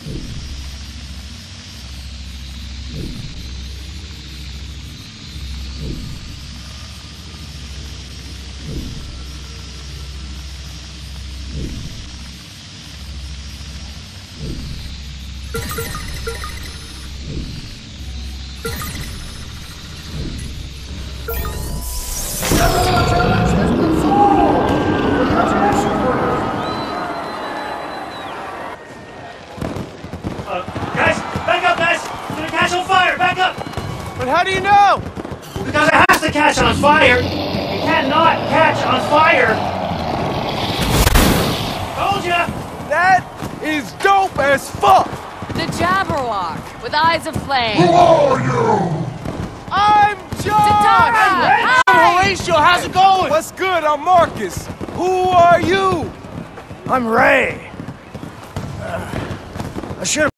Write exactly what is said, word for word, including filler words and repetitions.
How do you know? Because it has to catch on fire. It cannot catch on fire. Told ya! That is dope as fuck! The Jabberwock with eyes of flame. Who are you? I'm John! Hi! I'm Horatio, how's it going? What's good? I'm Marcus. Who are you? I'm Ray. Uh, I should have